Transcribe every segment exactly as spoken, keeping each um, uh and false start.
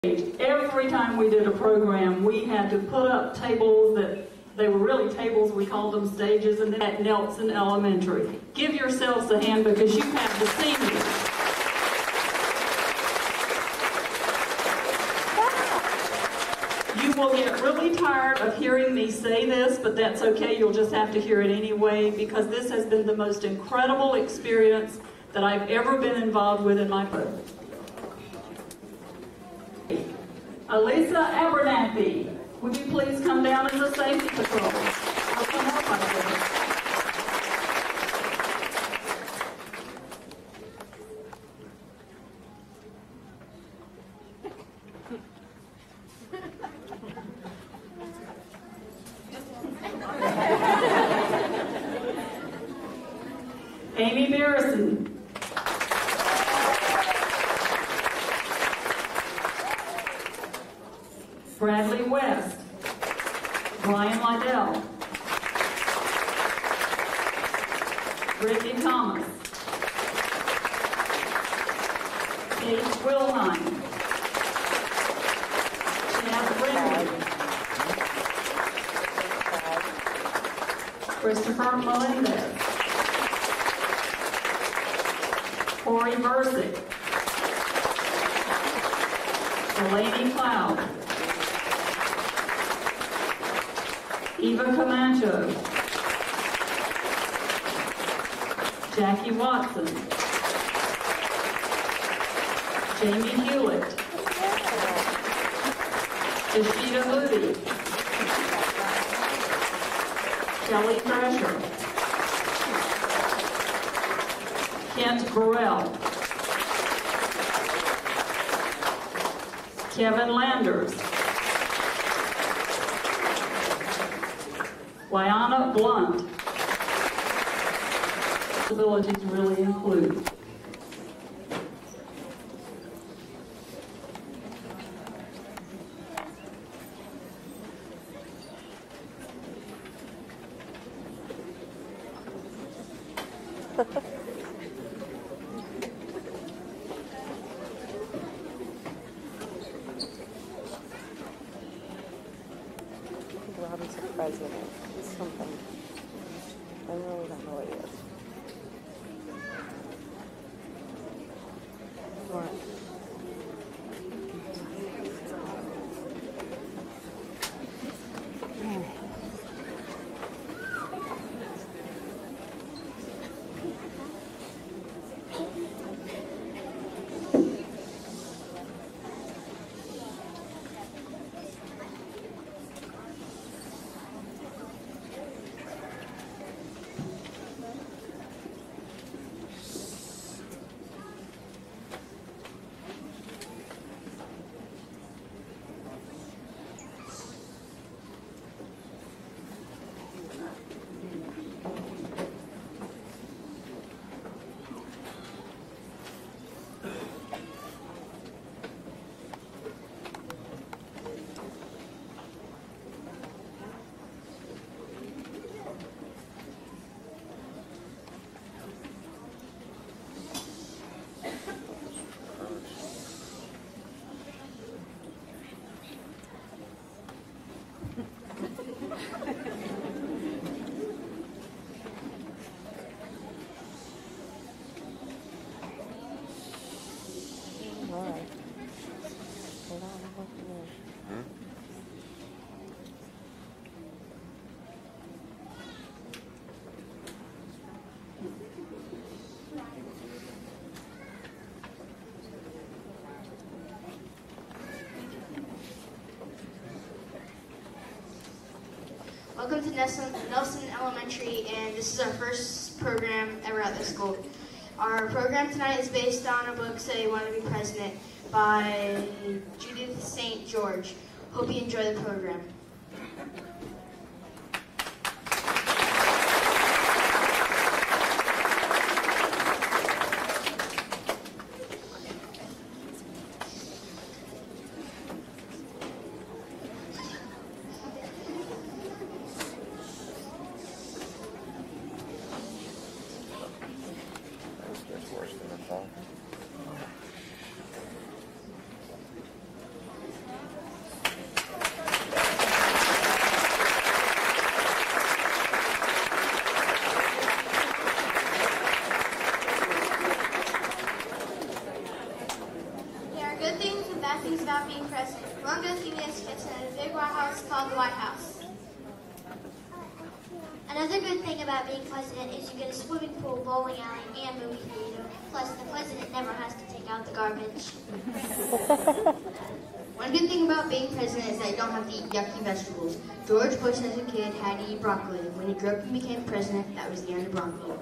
Every time we did a program, we had to put up tables that, they were really tables, we called them stages, and then at Nelson Elementary. Give yourselves a hand because you have the seniors. You will get really tired of hearing me say this, but that's okay. You'll just have to hear it anyway because this has been the most incredible experience that I've ever been involved with in my life. Elisa Abernathy, would you please come down as a safety patrol? I'll come up like this. Amy Barrison. Bradley West. Brian Liddell. Brittany Thomas. Paige Wilhine. Chad Brindley. Christopher Melendez. Corey Versick. Delaney Cloud. Eva Camacho. Jackie Watson. Jamie Hewlett. Ishita Moody. Kelly Thrasher. Kent Burrell. Kevin Landers. Wyana Blunt. Disabilities really include Robbie's a president. It's something. I really don't know what it is. What? Alright. Hold on, I'm looking in. Hmm? Welcome to Nelson, Nelson Elementary, and this is our first program ever at this school. Our program tonight is based on a book, Say You Want to Be President, by Judith Saint George. Hope you enjoy the program. Worse than the phone. things about being president. One good thing is gets in a big White House called the White House. Another good thing about being president is you get a swimming pool, bowling alley, and movie theater. Plus, the president never has to take out the garbage. One good thing about being president is that you don't have to eat yucky vegetables. George Bush as a kid had to eat broccoli. When he grew up and became president, that was the end of broccoli.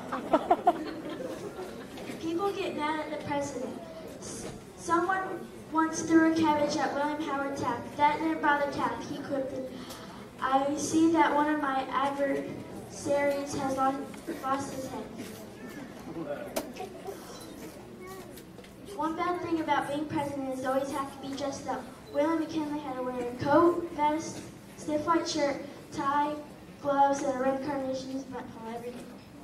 People get mad at the president. S- Someone once threw a cabbage at William Howard Taft. That didn't bother Taft. He quipped, I see that one of my adversaries has lost, lost his head. One bad thing about being president is you always have to be dressed up. William McKinley had to wear a coat, vest, stiff white shirt, tie, gloves, and a red carnations buttonhole every day.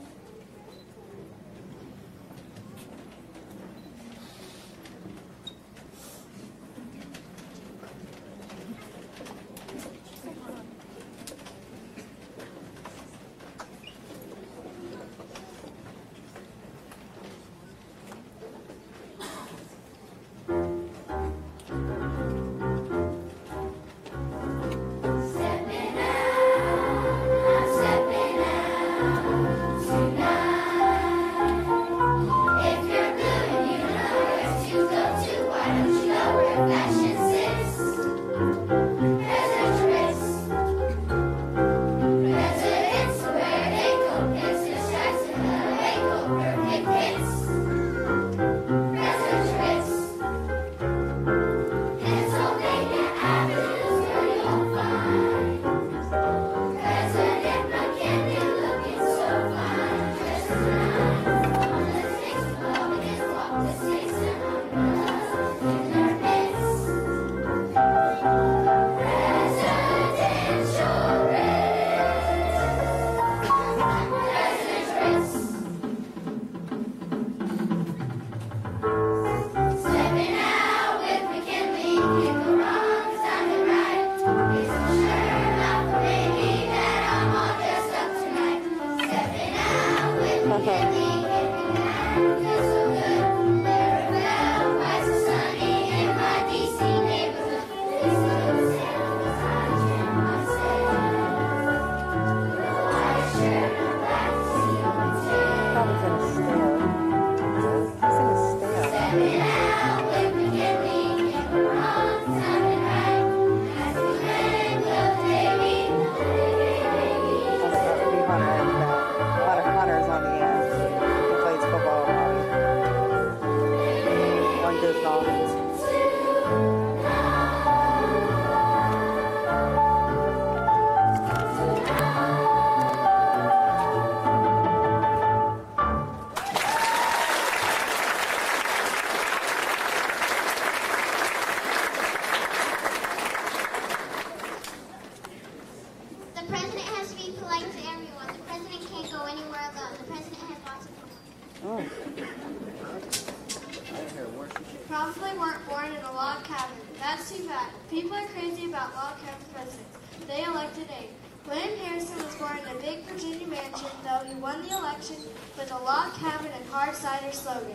Probably weren't born in a log cabin. That's too bad. People are crazy about log cabin presidents. They elected eight. William Harrison was born in a big Virginia mansion, though he won the election with a log cabin and hard cider slogan.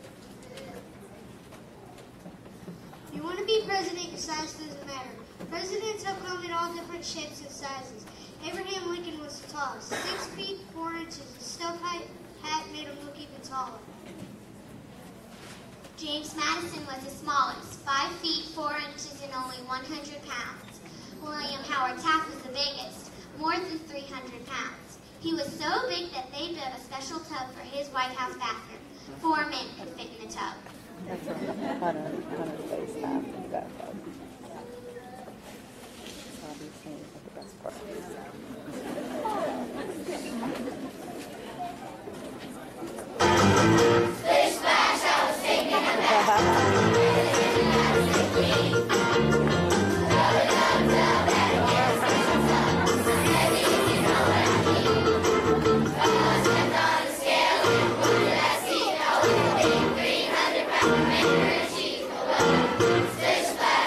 You want to be president, your size doesn't matter. Presidents have come in all different shapes and sizes. Abraham Lincoln was the tallest, six feet, four inches. His stuff hat made him look even taller. James Madison was the smallest, five feet, four inches, and only one hundred pounds. William Howard Taft was the biggest, more than three hundred pounds. He was so big that they built a special tub for his White House bathroom. Four men could fit in the tub. That's a Hunter, Hunter face half of that tub. Robbie's saying is the best part. Splish splash, I was taking a bath. Splash.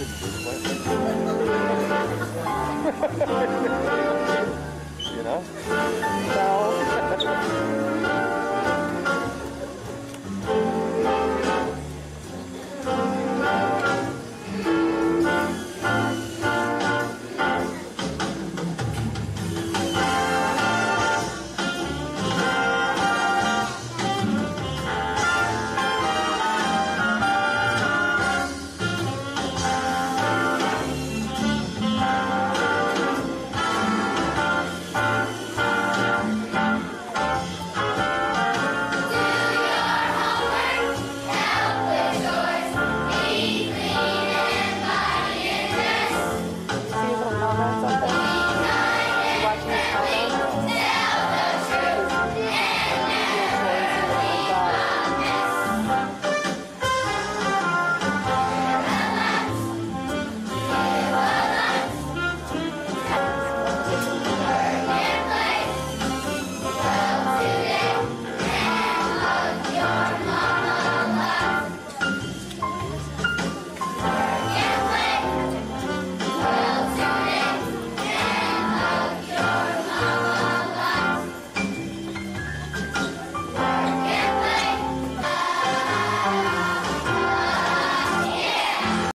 You know? No.